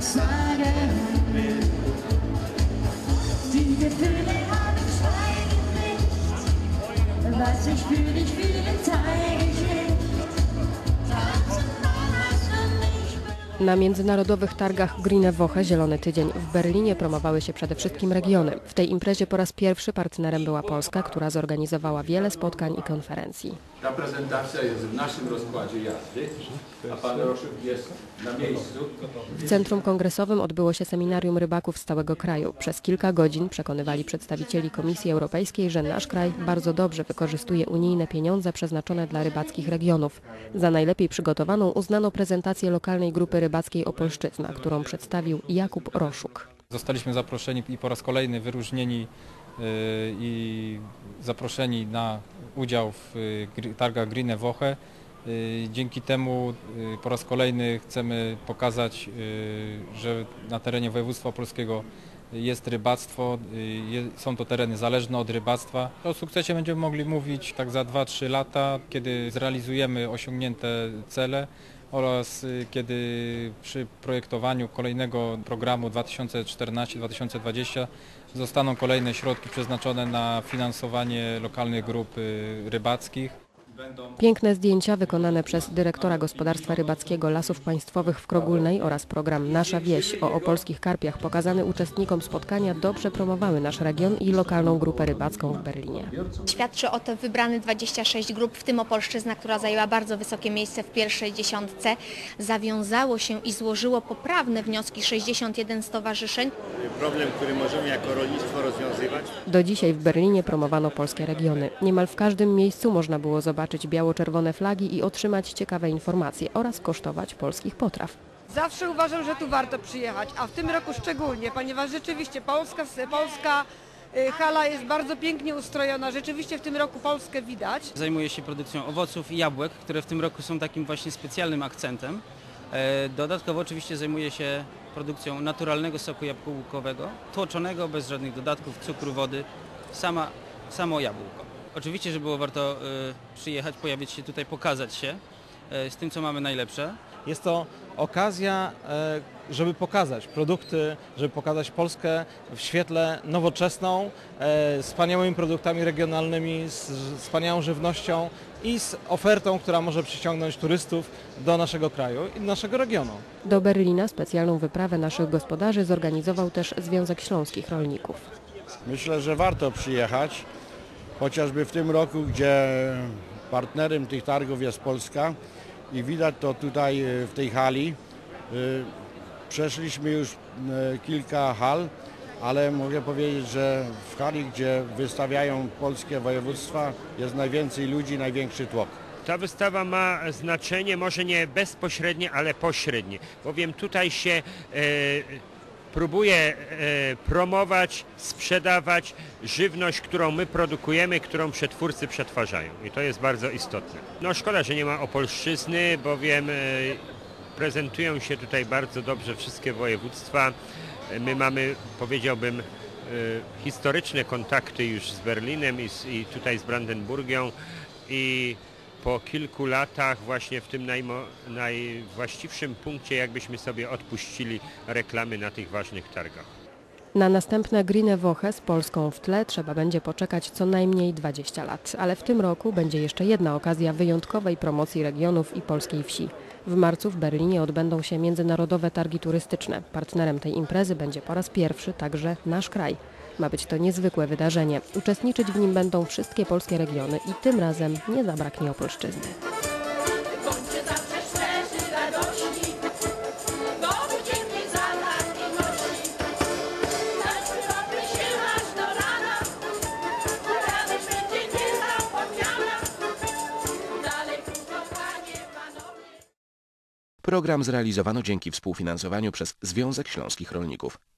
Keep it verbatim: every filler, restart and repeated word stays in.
noch sagen will. Die Gefühle haben Schweigen nicht, was ich fühle, ich fühle, zeige ich nicht. Tausendmal hast du mich berührt. Na międzynarodowych targach Grüne Woche Zielony Tydzień w Berlinie promowały się przede wszystkim regiony. W tej imprezie po raz pierwszy partnerem była Polska, która zorganizowała wiele spotkań i konferencji. Ta prezentacja jest w naszym rozkładzie jazdy, a pan Roszuk jest na miejscu. W Centrum Kongresowym odbyło się seminarium rybaków z całego kraju. Przez kilka godzin przekonywali przedstawicieli Komisji Europejskiej, że nasz kraj bardzo dobrze wykorzystuje unijne pieniądze przeznaczone dla rybackich regionów. Za najlepiej przygotowaną uznano prezentację lokalnej grupy rybackiej Opolszczyzna, którą przedstawił Jakub Roszuk. Zostaliśmy zaproszeni i po raz kolejny wyróżnieni i zaproszeni na udział w targach Grüne Woche. Dzięki temu po raz kolejny chcemy pokazać, że na terenie województwa opolskiego jest rybactwo, są to tereny zależne od rybactwa. O sukcesie będziemy mogli mówić tak za dwa trzy lata, kiedy zrealizujemy osiągnięte cele oraz kiedy przy projektowaniu kolejnego programu dwa tysiące czternasty do dwa tysiące dwudziestego zostaną kolejne środki przeznaczone na finansowanie lokalnych grup rybackich. Piękne zdjęcia wykonane przez dyrektora gospodarstwa rybackiego Lasów Państwowych w Krogólnej oraz program Nasza Wieś o opolskich karpiach pokazany uczestnikom spotkania dobrze promowały nasz region i lokalną grupę rybacką w Berlinie. Świadczy o tym wybrane dwadzieścia sześć grup, w tym Opolszczyzna, która zajęła bardzo wysokie miejsce w pierwszej dziesiątce. Zawiązało się i złożyło poprawne wnioski sześćdziesiąt jeden stowarzyszeń. Problem, który możemy jako rolnictwo rozwiązywać. Do dzisiaj w Berlinie promowano polskie regiony. Niemal w każdym miejscu można było zobaczyć biało-czerwone flagi i otrzymać ciekawe informacje oraz kosztować polskich potraw. Zawsze uważam, że tu warto przyjechać, a w tym roku szczególnie, ponieważ rzeczywiście Polska, Polska hala jest bardzo pięknie ustrojona, rzeczywiście w tym roku Polskę widać. Zajmuję się produkcją owoców i jabłek, które w tym roku są takim właśnie specjalnym akcentem. Dodatkowo oczywiście zajmuję się produkcją naturalnego soku jabłkowego, tłoczonego bez żadnych dodatków, cukru, wody, sama, samo jabłko. Oczywiście, że było warto y, przyjechać, pojawić się tutaj, pokazać się y, z tym, co mamy najlepsze. Jest to okazja, y, żeby pokazać produkty, żeby pokazać Polskę w świetle nowoczesną, y, z wspaniałymi produktami regionalnymi, z, z wspaniałą żywnością i z ofertą, która może przyciągnąć turystów do naszego kraju i do naszego regionu. Do Berlina specjalną wyprawę naszych gospodarzy zorganizował też Związek Śląskich Rolników. Myślę, że warto przyjechać. Chociażby w tym roku, gdzie partnerem tych targów jest Polska i widać to tutaj w tej hali. Przeszliśmy już kilka hal, ale mogę powiedzieć, że w hali, gdzie wystawiają polskie województwa, jest najwięcej ludzi, największy tłok. Ta wystawa ma znaczenie może nie bezpośrednie, ale pośrednie, bowiem tutaj się e, próbuje e, promować, sprzedawać żywność, którą my produkujemy, którą przetwórcy przetwarzają i to jest bardzo istotne. No szkoda, że nie ma Opolszczyzny, bowiem e, prezentują się tutaj bardzo dobrze wszystkie województwa. My mamy, powiedziałbym, e, historyczne kontakty już z Berlinem i, z, i tutaj z Brandenburgią i po kilku latach właśnie w tym najmo, najwłaściwszym punkcie jakbyśmy sobie odpuścili reklamy na tych ważnych targach. Na następne Grüne Woche z Polską w tle trzeba będzie poczekać co najmniej dwadzieścia lat, ale w tym roku będzie jeszcze jedna okazja wyjątkowej promocji regionów i polskiej wsi. W marcu w Berlinie odbędą się międzynarodowe targi turystyczne. Partnerem tej imprezy będzie po raz pierwszy także nasz kraj. Ma być to niezwykłe wydarzenie. Uczestniczyć w nim będą wszystkie polskie regiony i tym razem nie zabraknie Opolszczyzny. Program zrealizowano dzięki współfinansowaniu przez Związek Śląskich Rolników.